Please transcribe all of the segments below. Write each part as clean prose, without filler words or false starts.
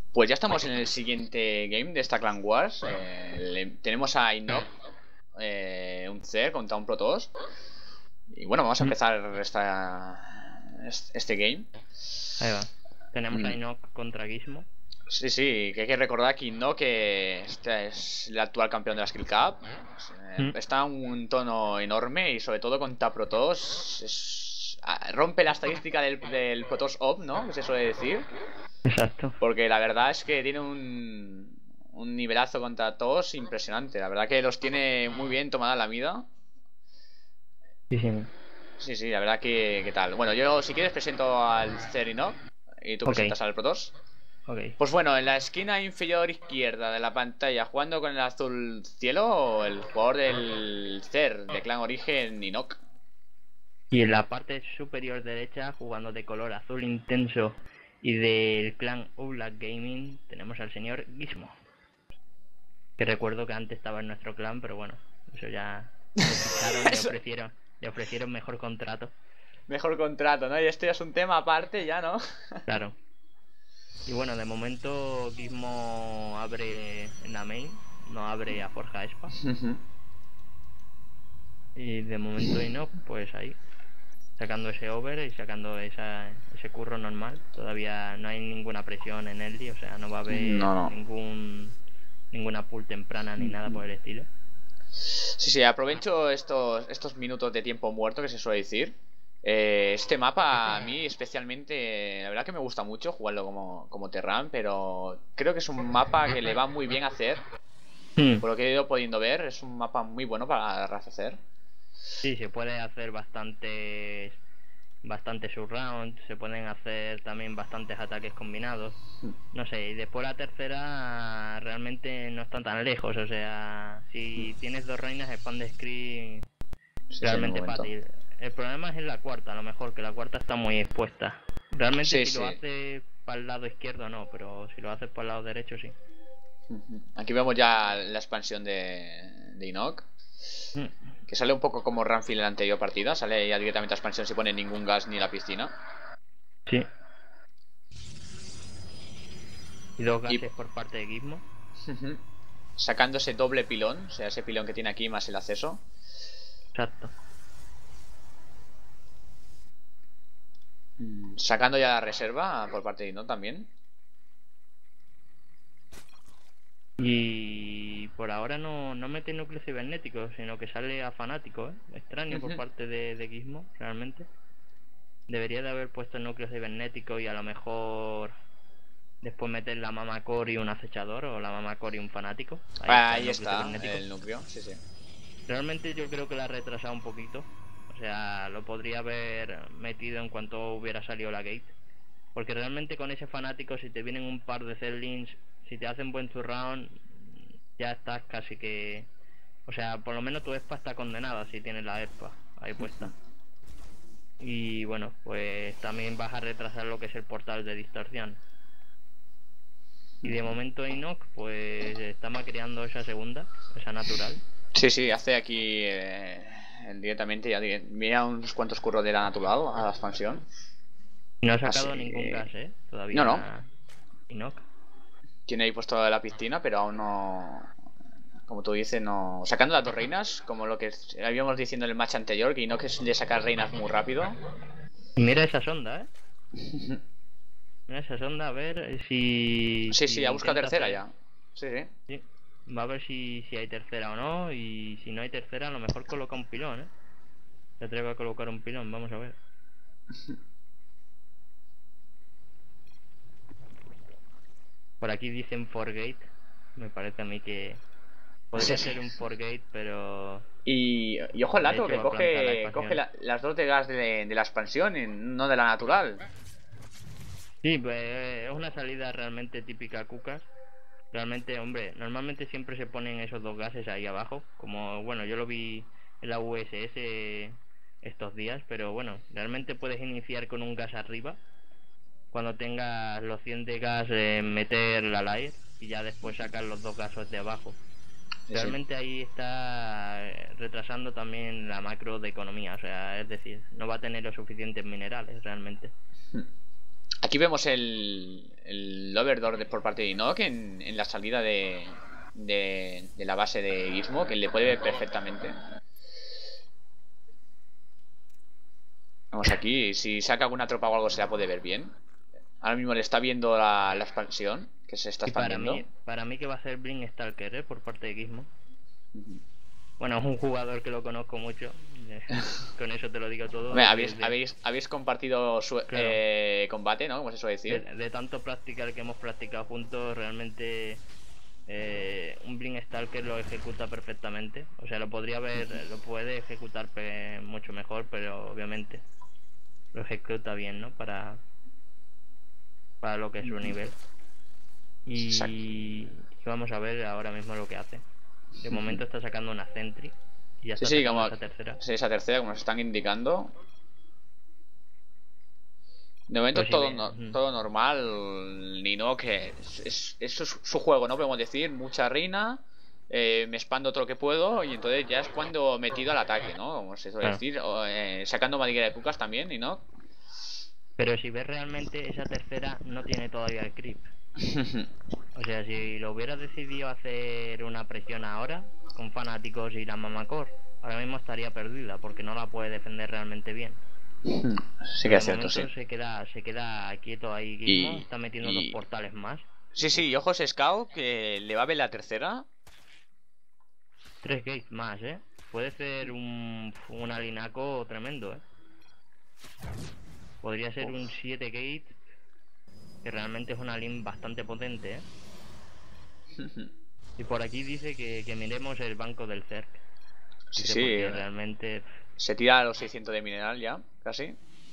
Pues ya estamos en el siguiente game de esta Clan Wars. Tenemos a Inok, un Zer contra un Protoss. Y bueno, vamos a empezar este game. Ahí va. Tenemos a Inok contra Gizmo. Sí, sí, que hay que recordar que Inok este es el actual campeón de la Skill Cup. Está a un tono enorme y sobre todo contra Protoss rompe la estadística del Protoss OP, ¿no? Que se suele decir. Exacto. Porque la verdad es que tiene un nivelazo contra todos impresionante. La verdad que los tiene muy bien tomada la mida. Sí, sí. Sí, sí, la verdad que tal. Bueno, yo si quieres presento al Zerinok y tú presentas al Protoss. Pues bueno, en la esquina inferior izquierda de la pantalla, jugando con el azul cielo, el jugador del Zer, de clan origen Inok. Y en la parte superior derecha, jugando de color azul intenso y del clan Oblak Gaming, tenemos al señor Gizmo. Que recuerdo que antes estaba en nuestro clan, pero bueno, eso ya lo ficharon, le ofrecieron mejor contrato. Mejor contrato, ¿no? Y esto ya es un tema aparte ya, ¿no? Claro. Y bueno, de momento Gizmo abre en la main, no abre a Forja Espa. Y de momento Inok, pues ahí, sacando ese over y sacando ese curro normal. Todavía no hay ninguna presión en Eldi, o sea, no va a haber ninguna pull temprana ni nada por el estilo. Sí, sí, aprovecho estos minutos de tiempo muerto que se suele decir. Este mapa a mí especialmente, la verdad que me gusta mucho jugarlo como Terran, pero creo que es un mapa que le va muy bien a hacer. Por lo que he ido pudiendo ver, es un mapa muy bueno para hacer. Sí, se puede hacer bastante surround, se pueden hacer también bastantes ataques combinados. No sé, y después la tercera realmente no están tan lejos, o sea, si tienes dos reinas, expand screen realmente fácil. El problema es en la cuarta, a lo mejor, que la cuarta está muy expuesta. Realmente si lo haces para el lado izquierdo no, pero si lo haces para el lado derecho sí. Aquí vemos ya la expansión de Inok. Que sale un poco como Ramfield en la anterior partida. Sale ya directamente a expansión sin poner ningún gas ni la piscina. Sí. Y dos gases por parte de Gizmo. Sacando ese doble pilón. O sea, ese pilón que tiene aquí más el acceso. Exacto. Sacando ya la reserva por parte de Inok también. Y por ahora no mete núcleo cibernético, sino que sale a fanático, extraño por parte de Gizmo, realmente. Debería de haber puesto el núcleo cibernético y a lo mejor después meter la Mama Core y un acechador, o la Mama Core y un fanático. Ahí está el núcleo, sí, sí. Realmente yo creo que la ha retrasado un poquito. O sea, lo podría haber metido en cuanto hubiera salido la gate. Porque realmente con ese fanático, si te vienen un par de Zerlings, si te hacen buen turn, ya estás casi que... O sea, por lo menos tu ESPA está condenada si tienes la ESPA ahí puesta. Y bueno, pues también vas a retrasar lo que es el portal de distorsión. Y de momento Inok pues está creando esa segunda, esa natural. Sí, sí, hace aquí directamente ya mira unos cuantos curros de la natural a la expansión. No ha sacado ningún gas, todavía. No. Inok. Tiene ahí puesto la piscina, pero aún no... Como tú dices, no... Sacando las dos reinas, como lo que habíamos diciendo en el match anterior, que Inok es de sacar reinas muy rápido. Mira esa sonda, Mira esa sonda, a ver si... Sí, ha buscado tercera ya. Sí. Va a ver si hay tercera o no, y si no hay tercera a lo mejor coloca un pilón, Se atreve a colocar un pilón, vamos a ver. Por aquí dicen Forgate, me parece a mí que podría ser un Forgate, pero... Y ojo al lato, que coge las dos de gas de la expansión y no de la natural. Sí, pues es una salida realmente típica Cucas. Realmente, hombre, normalmente siempre se ponen esos dos gases ahí abajo. Como, bueno, yo lo vi en la USS estos días, pero bueno, realmente puedes iniciar con un gas arriba. Cuando tengas los 100 de gas, meter la layer y ya después sacar los dos gases de abajo. Realmente ahí está retrasando también la macro de economía, o sea, es decir, no va a tener los suficientes minerales realmente. Aquí vemos el Overlord por parte de Enoch en la salida de la base de Gizmo, que le puede ver perfectamente. Vamos aquí, si saca alguna tropa o algo se la puede ver bien. Ahora mismo le está viendo la expansión, que se está Y expandiendo. para mí que va a ser Blink Stalker, por parte de Gizmo. Bueno, es un jugador que lo conozco mucho. Con eso te lo digo todo. Hombre, habéis compartido su Claro. combate, ¿no? Como se suele decir. De tanto practicar que hemos practicado juntos, realmente un Blink Stalker lo ejecuta perfectamente. O sea, lo puede ejecutar mucho mejor, pero obviamente lo ejecuta bien, ¿no? Para lo que es su nivel. Y vamos a ver ahora mismo lo que hace. De momento está sacando una Sentry. Y ya está sacando esa tercera. Sí, esa tercera, como nos están indicando. De momento Pues sí, todo normal. Ni no, que es su juego, ¿no? Podemos decir, mucha reina. Me expando todo lo que puedo. Y entonces ya es cuando me tiro al ataque, ¿no? Como se suele decir. Sacando madriguera de cucas también, y no. Pero si ves realmente, esa tercera no tiene todavía el creep. O sea, si lo hubieras decidido hacer una presión ahora, con fanáticos y la Mamacor, ahora mismo estaría perdida, porque no la puede defender realmente bien. Sí que es cierto, sí. Se queda quieto ahí, Gizmo, está metiendo dos portales más. Sí, ojos Scout, que le va a ver la tercera. 3 gates más, puede ser un alinaco tremendo, podría ser un 7 gate, que realmente es una link bastante potente, Y por aquí dice que miremos el banco del Zerg. Sí, porque realmente se tira a los 600 de mineral ya, casi.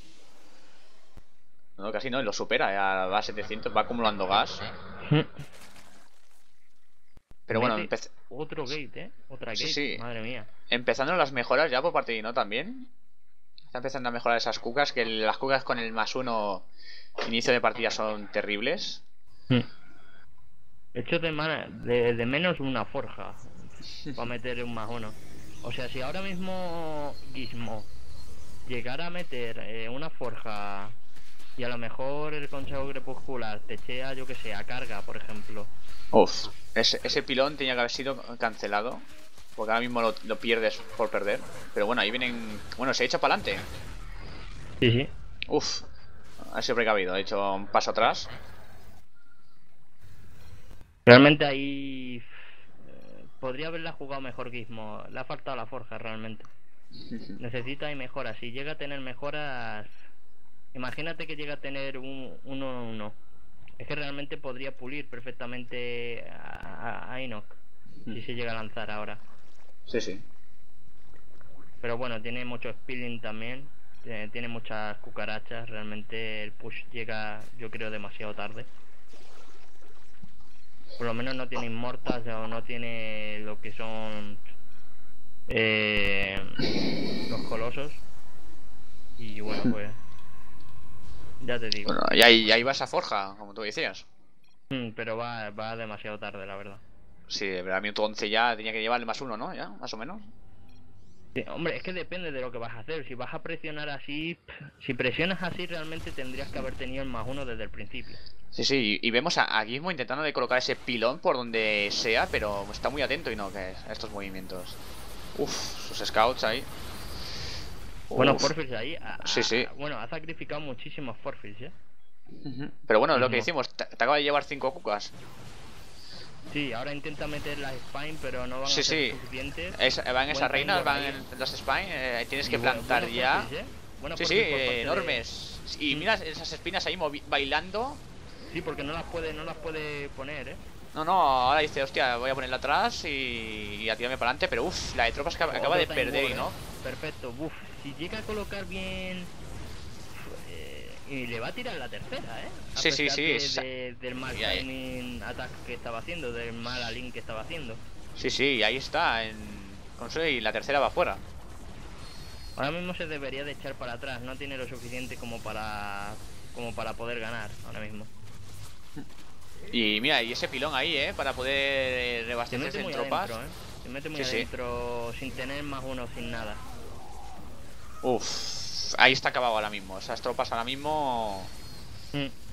No, casi no, lo supera, ya va a 700, va acumulando gas. Pero bueno, otro gate, otra gate, sí. Madre mía. Empezando las mejoras ya por parte de Ino también. Está empezando a mejorar esas cucas, que las cucas con el +1 inicio de partida son terribles. Hecho de menos una forja para meter un +1. O sea, si ahora mismo Gizmo llegara a meter una forja y a lo mejor el Consejo Crepuscular te echea, yo que sé, a carga, por ejemplo. Uf, ese pilón tenía que haber sido cancelado, porque ahora mismo lo pierdes por perder. Pero bueno, ahí vienen... Bueno, se echa para adelante. Sí. Uf, ha sido precavido, ha hecho un paso atrás. Realmente ahí podría haberla jugado mejor Gizmo. Le ha faltado la forja realmente. Necesita y mejoras. Si llega a tener mejoras, imagínate que llega a tener un 1-1. Es que realmente podría pulir perfectamente a Enoch si se llega a lanzar ahora. Sí. Pero bueno, tiene mucho spilling también. Tiene muchas cucarachas. Realmente el push llega, yo creo, demasiado tarde. Por lo menos no tiene inmortas o no tiene lo que son los colosos. Y bueno, pues ya te digo. Bueno, y ahí va esa forja, como tú decías. Pero va demasiado tarde, la verdad. Sí, a minuto 11 ya tenía que llevar el +1, ¿no? Ya, más o menos. Sí, hombre, es que depende de lo que vas a hacer. Si vas a presionar así, si presionas así, realmente tendrías que haber tenido el +1 desde el principio. Sí, y vemos a Gizmo intentando de colocar ese pilón por donde sea, pero está muy atento y no que a estos movimientos. Uf, sus scouts ahí. Bueno, Forfields ahí. Sí. Bueno, ha sacrificado muchísimos Forfields, Pero bueno, lo que decimos, te acaba de llevar 5 cucas. Sí, ahora intenta meter las Spine, pero no van a ser suficientes. Van esas reinas, van en las Spine, tienes que plantar ya. Forfields, sí, enormes. Y mira esas espinas ahí bailando. Sí, porque no las puede poner, No, ahora dice, hostia, voy a ponerla atrás y a tirarme para adelante, pero uff, la de tropas que acaba de perder, ¿no? Perfecto, si llega a colocar bien... y le va a tirar la tercera, Sí. Del mal timing attack que estaba haciendo, del mal alin que estaba haciendo. Sí, ahí está, con suelo y la tercera va fuera. Ahora mismo se debería de echar para atrás, no tiene lo suficiente como para poder ganar ahora mismo. Y mira, y ese pilón ahí, para poder rebastecerse en tropas. Se mete muy adentro, sin tener +1, sin nada. Uf, ahí está acabado ahora mismo. Esas tropas ahora mismo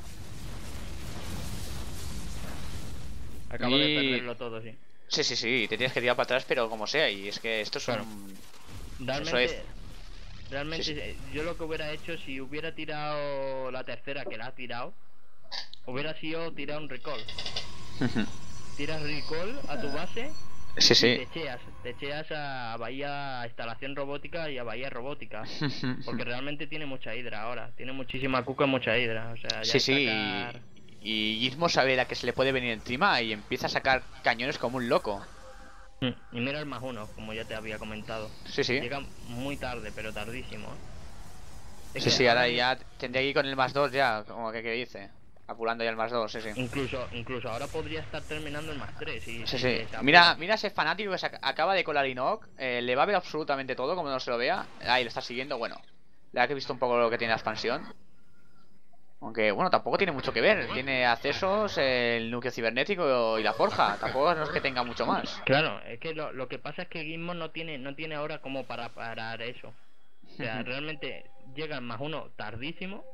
Acabo de perderlo todo, sí. Sí, sí, sí, te tienes que tirar para atrás, pero como sea. Y es que esto es Claro. un... Realmente Sí, sí. yo lo que hubiera hecho si hubiera tirado la tercera, que la ha tirado, hubiera sido tirar un recall. Tiras recall a tu base Sí, y sí. te echeas a Bahía Instalación Robótica y a Bahía Robótica. Porque realmente tiene mucha hidra ahora. Tiene muchísima cuca y mucha hidra. O sea, ya Sí, es sí. sacar... Y Gizmo sabe la que se le puede venir encima y empieza a sacar cañones como un loco. Y mira el +1, como ya te había comentado. Sí, sí. Llega muy tarde, pero tardísimo. Es Sí, que sí, ahora ahora ya tendría que ir con el +2 ya, como que dice. Apurando ya el +2, sí, sí. incluso ahora podría estar terminando el +3 Sí, si sí. se Mira, apura. mira ese fanático que se acaba de colar Inok. Le va a ver absolutamente todo, como no se lo vea. Ahí lo está siguiendo, bueno. Le ha visto un poco lo que tiene la expansión. Aunque, bueno, tampoco tiene mucho que ver. Tiene accesos, el núcleo cibernético y la forja. Tampoco no es que tenga mucho más. Claro, es que lo que pasa es que Gizmo no tiene ahora como para parar eso. O sea, realmente llega el +1 tardísimo.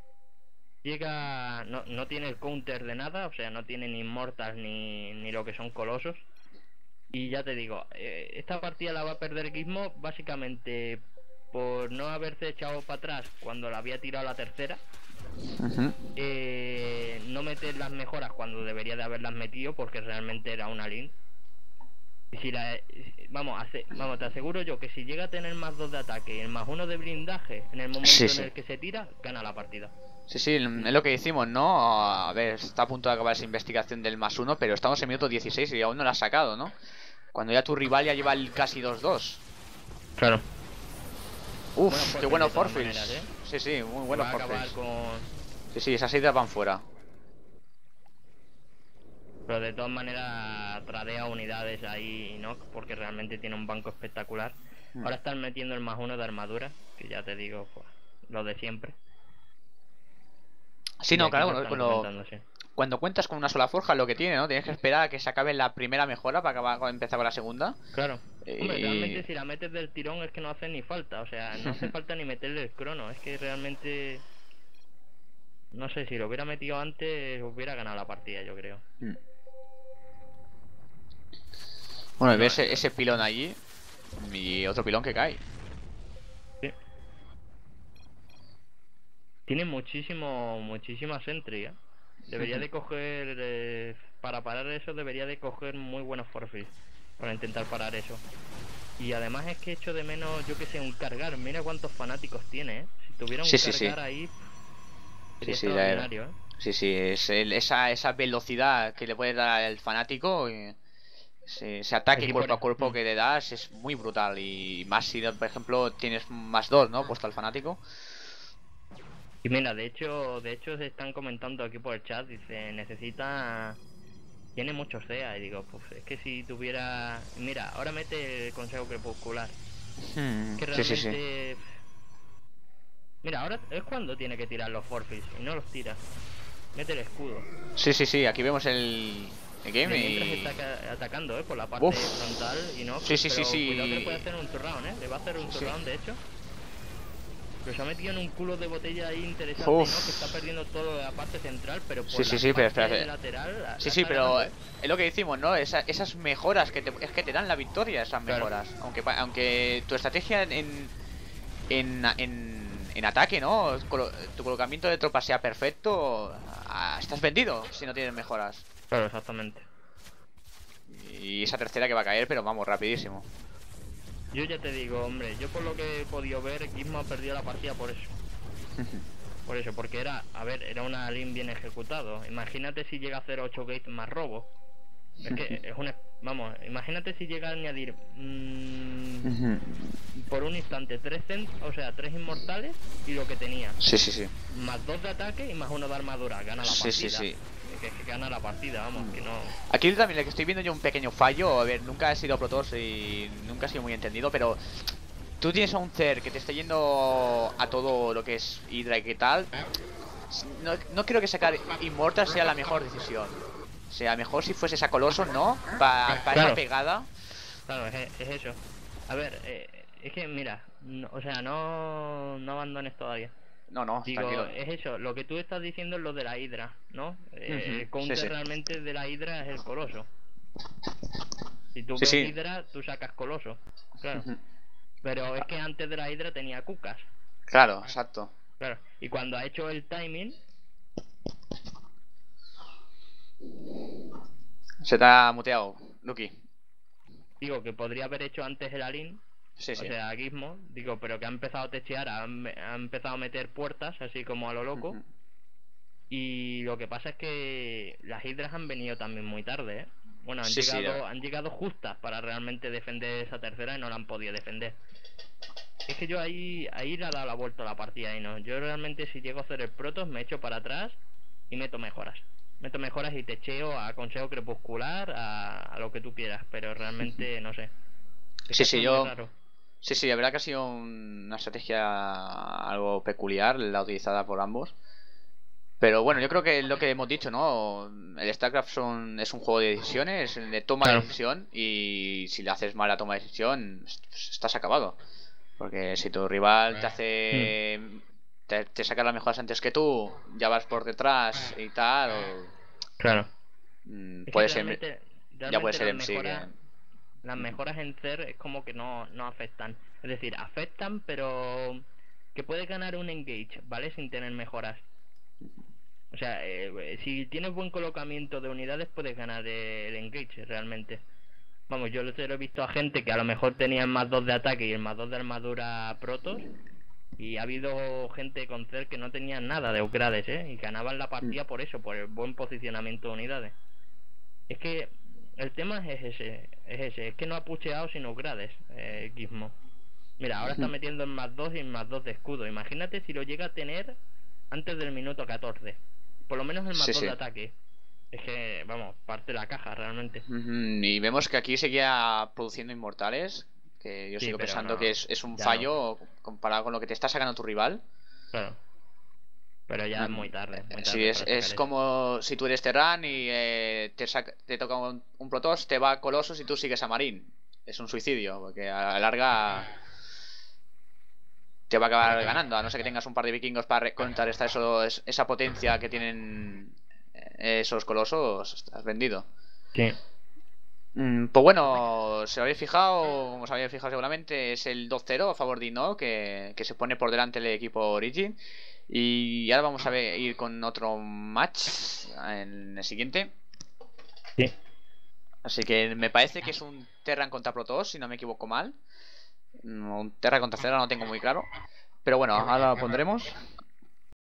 No tiene el counter de nada, o sea, no tiene ni Immortals ni lo que son colosos. Y ya te digo, esta partida la va a perder Gizmo básicamente por no haberse echado para atrás cuando la había tirado la tercera. No meter las mejoras cuando debería de haberlas metido porque realmente era una link. Y si vamos, te aseguro yo que si llega a tener +2 de ataque y el +1 de blindaje en el momento Sí, en sí. el que se tira, gana la partida. Sí, sí, es lo que decimos, ¿no? A ver, está a punto de acabar esa investigación del +1, pero estamos en minuto 16 y aún no la has sacado, ¿no? Cuando ya tu rival ya lleva el casi 2-2. Claro. Uf, qué bueno de todas Forfields. maneras, ¿eh? Sí, sí, muy bueno Va a acabar Forfields. con... Sí, sí, esas ideas van fuera. Pero de todas maneras tradea unidades ahí, ¿no? Porque realmente tiene un banco espectacular. Ahora están metiendo el +1 de armadura, que ya te digo, pues, lo de siempre. Sí, Y no, aquí claro, lo están comentando, sí. cuando cuentas con una sola forja, lo que tiene, ¿no? Tienes que esperar a que se acabe la primera mejora para empezar con la segunda. Claro. Hombre, Y... realmente si la metes del tirón es que no hace ni falta, o sea, no hace falta ni meterle el crono, es que realmente... No sé, si lo hubiera metido antes hubiera ganado la partida, yo creo. Bueno, No, ves ese pilón allí y otro pilón que cae. sí. Tiene muchísima sentry, ¿eh? Debería de coger... para parar eso debería de coger muy buenos forfeits para intentar parar eso. Y además es que echo de menos, yo que sé, un cargar. Mira cuántos fanáticos tiene, ¿eh? Si tuviera un Sí, sí, sí. cargar ahí, Sí, sería sí, extraordinario, ¿eh? sí, sí, es esa velocidad que le puede dar el fanático. Ese ataque Aquí cuerpo a cuerpo que le das es muy brutal. Y más si, por ejemplo, tienes +2, ¿no? Puesto al fanático. Y mira, de hecho se están comentando aquí por el chat, dice, tiene mucho SEA, y digo, pues es que si tuviera... Mira, ahora mete el consejo crepuscular. Que Sí, sí, sí. realmente... Mira, ahora es cuando tiene que tirar los forfeits, y no los tira. Mete el escudo. Sí, sí, sí, aquí vemos el game Mientras y... está atacando, por la parte Uf. frontal y no... Sí, sí, pero sí, cuidado que le sí. puede hacer un turround, ¿eh? Le va a hacer un Sí. turround, de hecho. Pero se ha metido en un culo de botella ahí interesante, Uf. ¿no? Que está perdiendo todo la parte central, pero por Sí, sí, la sí, pero parte espérate. lateral... Sí, la sí, está pero ganando. es lo que decimos, ¿no? Esas mejoras es que te dan la victoria, esas Claro. mejoras. Aunque tu estrategia en ataque, ¿no? Tu colocamiento de tropas sea perfecto, estás vendido si no tienes mejoras. Claro, exactamente. Y esa tercera que va a caer, pero vamos, rapidísimo. Yo ya te digo, hombre, yo por lo que he podido ver, Gizmo ha perdido la partida por eso. Por eso, porque era una link bien ejecutado. Imagínate si llega a hacer 8 gates más robo. Es que es una... Vamos, imagínate si llega a añadir por un instante 3 inmortales y lo que tenía. Sí, sí, sí. Más 2 de ataque y más 1 de armadura. Gana la partida. Sí, sí, sí. Es que gana la partida, vamos, que no... Aquí también le que estoy viendo yo un pequeño fallo. A ver, nunca he sido protoss y nunca he sido muy entendido, pero tú tienes a un Cer que te está yendo a todo lo que es Hydra y qué tal. No creo que sacar Immortal sea la mejor decisión. O sea, mejor si fuese esa Coloso, ¿no? Para Claro. esa pegada. Claro, es eso. A ver, es que mira, o sea, no abandones todavía. No, no, Digo, tranquilo. es eso, lo que tú estás diciendo es lo de la Hidra, ¿no? El Sí, counter sí. realmente de la Hidra es el Coloso. Si tú Sí, ves sí. Hidra, tú sacas Coloso, claro. Ujú. Pero es que antes de la Hidra tenía Cucas, Claro, exacto. claro. Y cuando ha hecho el timing, Se te ha muteado, Lucky. digo que podría haber hecho antes el Alin, Sí, o sí. sea, Gizmo, digo, pero que ha empezado a techear, ha empezado a meter puertas, así como a lo loco. Ujú. Y lo que pasa es que las Hydras han venido también muy tarde, ¿eh? Bueno, Sí, sí. han llegado justas para realmente defender esa tercera y no la han podido defender. Es que yo ahí le he dado la vuelta a la partida y no. Yo realmente si llego a hacer el Protoss me echo para atrás y meto mejoras. Meto mejoras y techeo a Consejo Crepuscular, a lo que tú quieras, pero realmente no sé. Es que Sí, ha sí, sido muy yo. raro. Sí, sí, la verdad que ha sido una estrategia algo peculiar la utilizada por ambos. Pero bueno, yo creo que lo que hemos dicho, ¿no? El StarCraft es un juego de decisiones, de toma de Claro. decisión, y si le haces mal la toma de decisión, pues estás acabado. Porque si tu rival te Mm. hace... Te saca las mejoras antes que tú, ya vas por detrás y tal, Claro. Es que puede ser... Ya puede realmente ser MC que... las mejoras en CER es como que no afectan. Es decir, afectan, pero que puedes ganar un engage, ¿vale? Sin tener mejoras. O sea, si tienes buen colocamiento de unidades, puedes ganar el engage, realmente. Vamos, yo lo he visto a gente que a lo mejor tenía el más 2 de ataque y el más 2 de armadura protos. Y ha habido gente con CER que no tenía nada de upgrades, ¿eh? Y ganaban la partida por eso, por el buen posicionamiento de unidades. Es que el tema es que no ha pucheado sin upgrades, Gizmo. Mira, ahora está metiendo el más 2 y el más 2 de escudo. Imagínate si lo llega a tener antes del minuto 14. Por lo menos el más Sí, 2 de sí. ataque. Es que, vamos, parte la caja realmente. Y vemos que aquí seguía produciendo inmortales, que yo Sí, sigo pero pensando no, que es un ya no. fallo comparado con lo que te está sacando tu rival. Claro, pero ya es muy Sí, tarde para sacar es eso. como si tú eres Terran y te toca un Protoss, te va Colossus y tú sigues a Marín. Es un suicidio, porque a la larga te va a acabar ganando, a no ser que tengas un par de vikingos para contrarrestar esa potencia que tienen esos colosos, estás vendido. Sí, Pues bueno, si os habéis fijado, como os habéis fijado seguramente, es el 2-0 a favor de Ino, que se pone por delante el equipo Origin. Y ahora vamos a ir con otro match en el siguiente. sí. Así que me parece que es un Terran contra Protoss, si no me equivoco mal. Un Terra contra Cera no tengo muy claro. Pero bueno, ahora lo pondremos.